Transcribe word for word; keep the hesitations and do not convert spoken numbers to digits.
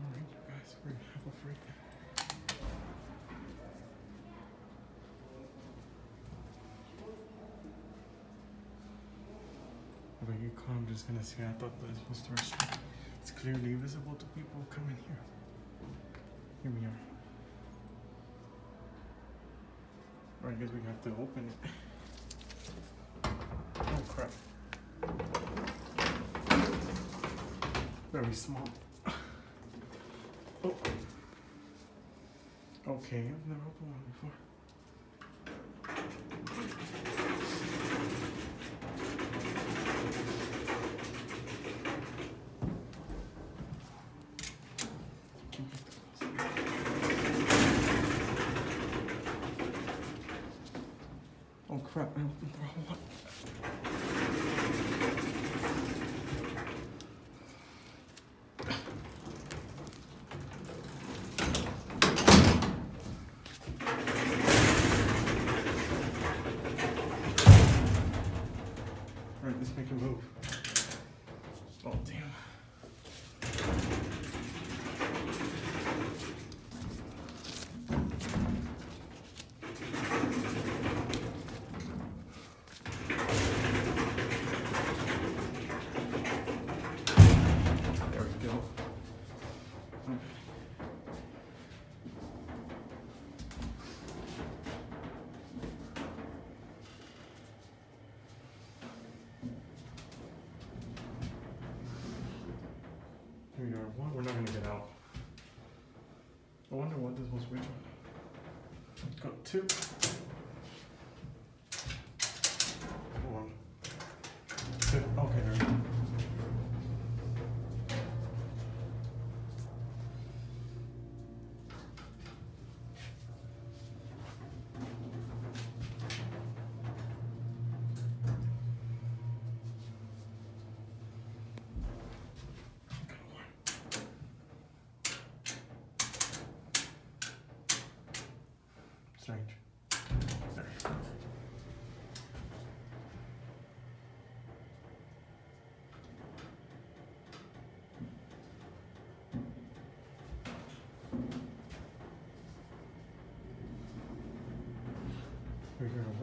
Alright, you guys, we're gonna have a freak. But you call, I'm just gonna say I thought this was the restaurant. It's clearly visible to people coming here. Here we are. Or I guess we have to open it. Oh crap. Very small. Oh. Okay, I've never opened one before. Oh crap, I opened the wrong one. Alright, let's make a move. Oh damn. There we go. Okay. Here we are. One, we're not gonna get out. I wonder what this was which one. Got two. One. Two. Okay, there we go. Strange. There. Here we go.